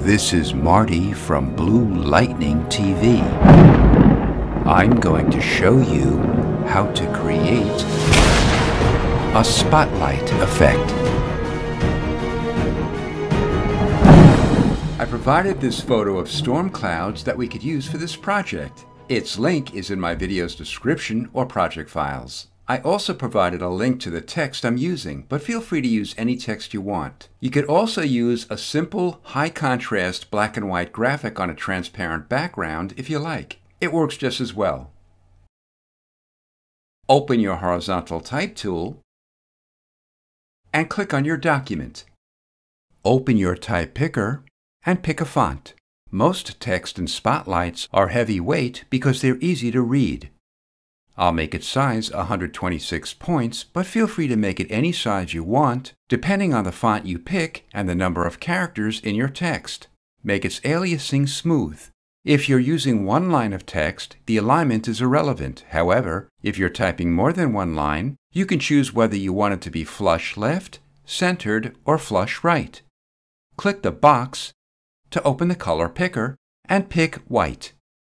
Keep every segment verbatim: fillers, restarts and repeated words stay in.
This is Marty from Blue Lightning T V. I'm going to show you how to create a spotlight effect. I provided this photo of storm clouds that we could use for this project. Its link is in my video's description or project files. I also provided a link to the text I'm using, but feel free to use any text you want. You could also use a simple, high-contrast black and white graphic on a transparent background if you like. It works just as well. Open your horizontal type tool and click on your document. Open your type picker and pick a font. Most text in spotlights are heavyweight because they're easy to read. I'll make its size one hundred twenty-six points, but feel free to make it any size you want, depending on the font you pick and the number of characters in your text. Make its aliasing smooth. If you're using one line of text, the alignment is irrelevant. However, if you're typing more than one line, you can choose whether you want it to be flush left, centered, or flush right. Click the box to open the color picker and pick white.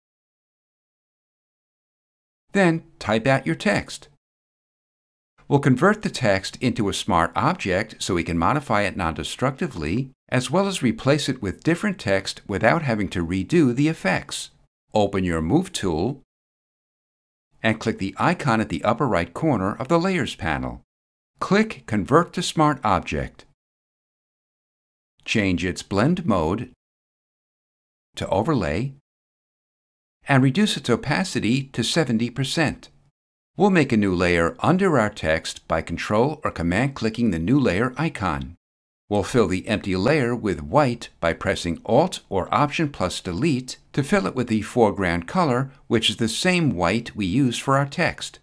Then type out your text. We'll convert the text into a smart object so we can modify it non-destructively, as well as replace it with different text without having to redo the effects. Open your Move tool and click the icon at the upper right corner of the Layers panel. Click Convert to Smart Object. Change its blend mode to Overlay and reduce its opacity to seventy percent. We'll make a new layer under our text by Control or Command clicking the New Layer icon. We'll fill the empty layer with white by pressing Alt or Option plus Delete to fill it with the foreground color, which is the same white we use for our text.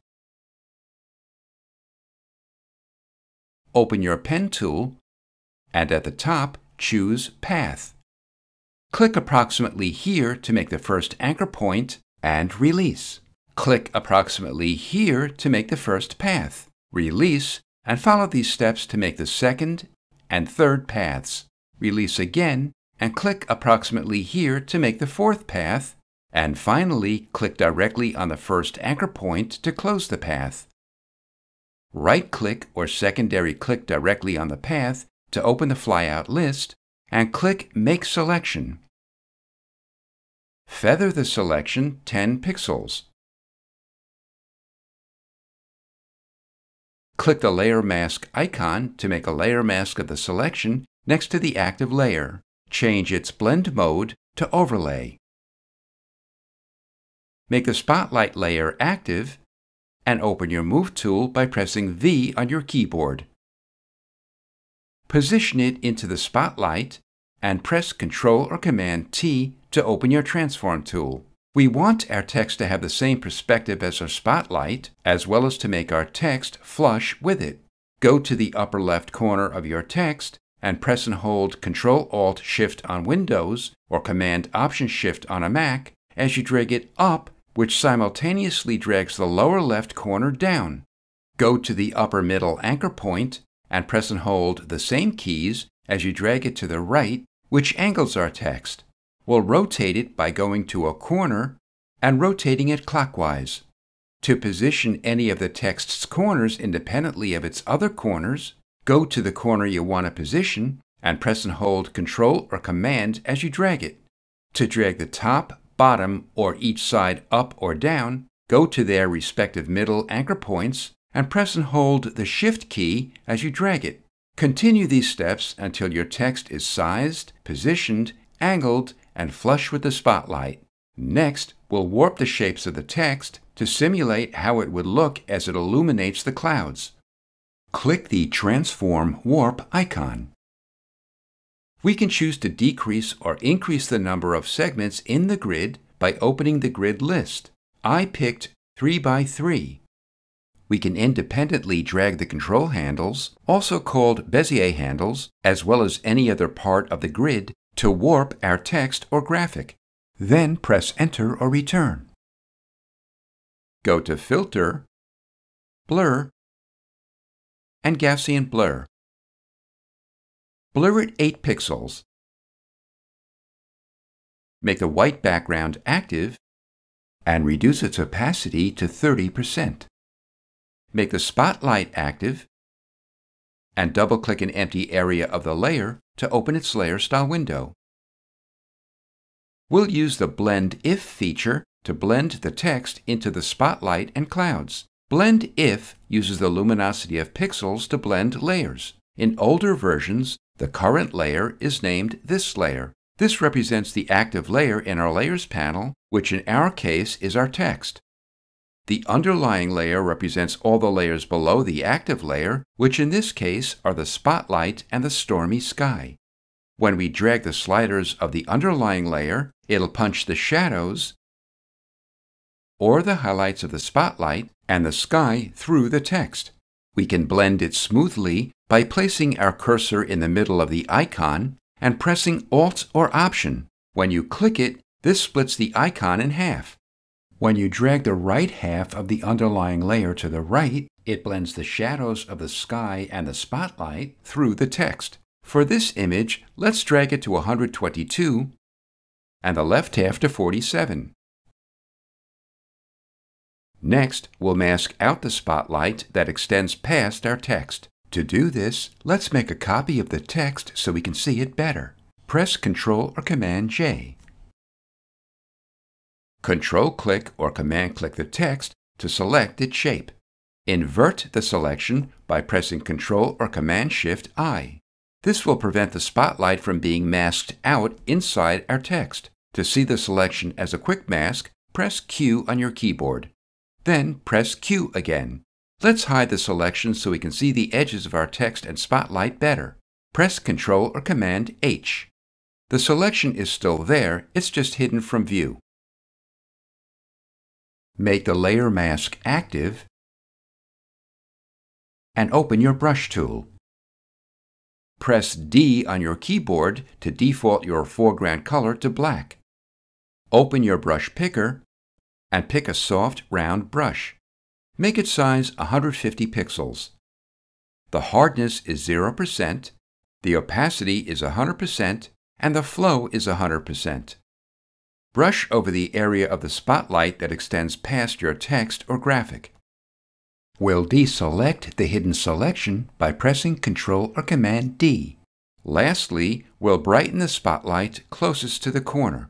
Open your Pen tool and at the top choose Path. Click approximately here to make the first anchor point and release. Click approximately here to make the first path. Release and follow these steps to make the second and third paths. Release again and click approximately here to make the fourth path. And finally, click directly on the first anchor point to close the path. Right-click or secondary click directly on the path to open the flyout list and click Make Selection. Feather the selection ten pixels. Click the Layer Mask icon to make a layer mask of the selection next to the active layer. Change its blend mode to Overlay. Make the spotlight layer active and open your Move tool by pressing V on your keyboard. Position it into the spotlight and press Control or Command T to open your Transform tool. We want our text to have the same perspective as our spotlight, as well as to make our text flush with it. Go to the upper left corner of your text and press and hold Control Alt Shift on Windows or Command Option Shift on a Mac as you drag it up, which simultaneously drags the lower left corner down. Go to the upper middle anchor point and press and hold the same keys as you drag it to the right, which angles our text. We'll rotate it by going to a corner and rotating it clockwise. To position any of the text's corners independently of its other corners, go to the corner you want to position and press and hold Control or Command as you drag it. To drag the top, bottom, or each side up or down, go to their respective middle anchor points and press and hold the Shift key as you drag it. Continue these steps until your text is sized, positioned, angled, and flush with the spotlight. Next, we'll warp the shapes of the text to simulate how it would look as it illuminates the clouds. Click the Transform Warp icon. We can choose to decrease or increase the number of segments in the grid by opening the grid list. I picked three by three. We can independently drag the control handles, also called Bezier handles, as well as any other part of the grid to warp our text or graphic. Then press Enter or Return. Go to Filter, Blur, and Gaussian Blur. Blur it eight pixels. make the white background active, and reduce its opacity to thirty percent. Make the spotlight active, and double-click an empty area of the layer to open its layer style window. We'll use the Blend If feature to blend the text into the spotlight and clouds. Blend If uses the luminosity of pixels to blend layers. In older versions, the current layer is named this layer. This represents the active layer in our Layers panel, which in our case is our text. The underlying layer represents all the layers below the active layer, which in this case are the spotlight and the stormy sky. When we drag the sliders of the underlying layer, it'll punch the shadows or the highlights of the spotlight and the sky through the text. We can blend it smoothly by placing our cursor in the middle of the icon and pressing Alt or Option. When you click it, this splits the icon in half. When you drag the right half of the underlying layer to the right, it blends the shadows of the sky and the spotlight through the text. For this image, let's drag it to one hundred twenty-two and the left half to forty-seven. Next, we'll mask out the spotlight that extends past our text. To do this, let's make a copy of the text so we can see it better. Press Control or Command J. Control-click or Command-click the text to select its shape. Invert the selection by pressing Control or Command-Shift-I. This will prevent the spotlight from being masked out inside our text. To see the selection as a quick mask, press Q on your keyboard. Then press Q again. Let's hide the selection so we can see the edges of our text and spotlight better. Press Control or Command H. The selection is still there, it's just hidden from view. Make the layer mask active and open your brush tool. Press D on your keyboard to default your foreground color to black. Open your brush picker and pick a soft, round brush. Make its size one hundred fifty pixels. The hardness is zero percent, the opacity is one hundred percent, and the flow is one hundred percent. Brush over the area of the spotlight that extends past your text or graphic. We'll deselect the hidden selection by pressing Control or Command D. Lastly, we'll brighten the spotlight closest to the corner.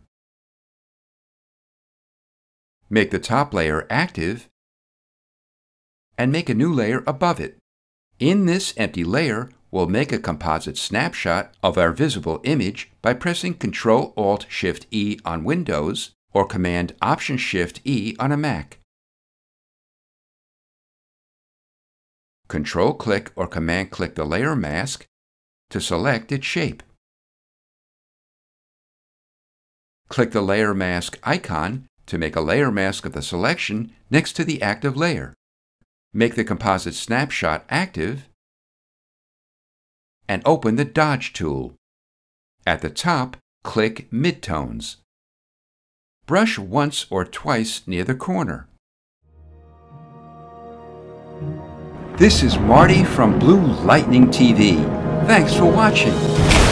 Make the top layer active and make a new layer above it. In this empty layer, we'll make a composite snapshot of our visible image by pressing Control Alt Shift E on Windows or Command Option Shift E on a Mac. Control-click or Command-click the layer mask to select its shape. Click the layer mask icon to make a layer mask of the selection next to the active layer. Make the composite snapshot active and open the Dodge tool. At the top, click Midtones. Brush once or twice near the corner. This is Marty from Blue Lightning T V. Thanks for watching.